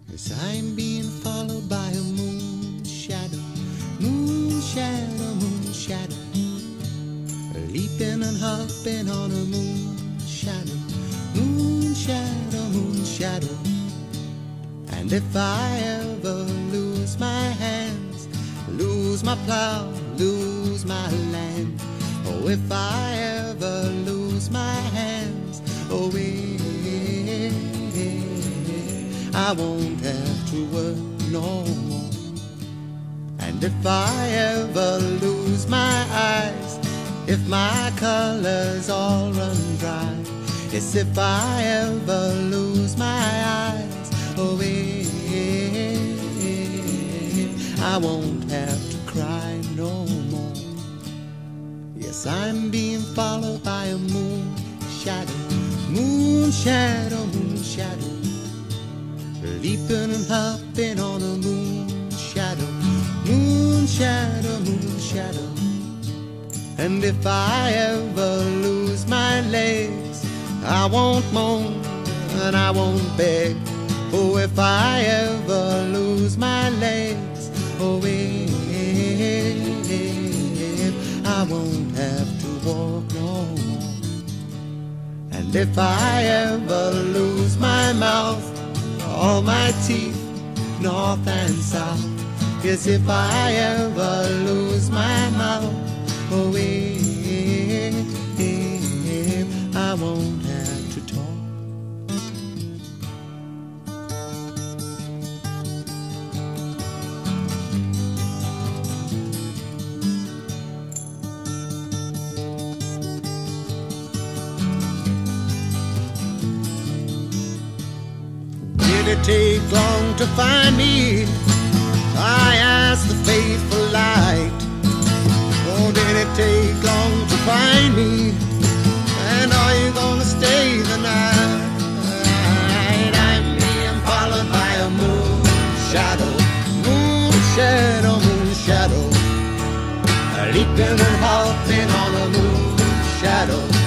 As I'm being followed by a moon shadow, moon shadow, moon shadow, leaping and hopping on a moon shadow, moon shadow, moon shadow. And if I ever lose my hands, lose my plow, lose my land, oh, if I ever lose my hands, oh, I won't have to work no more. And if I ever lose my eyes, if my colors all run dry, yes, if I ever lose my eyes, oh, I won't have to cry no more. Yes, I'm being followed by a moon shadow, moon shadow, moon shadow, leaping and hopping on a moon shadow, moon shadow, moon shadow. And if I ever lose my legs, I won't moan and I won't beg. Oh, if I ever lose my legs, oh, I won't have to walk no more. And if I ever lose my mouth, all my teeth, north and south, yes, if I ever lose my mouth, oh, I won't have to talk. Did it take long to find me? I asked the faithful light. Oh, did it take long to find me? And are you gonna stay the night? I'm being followed by a moon shadow, moon shadow, moon shadow, leaping and hopping on a moon shadow,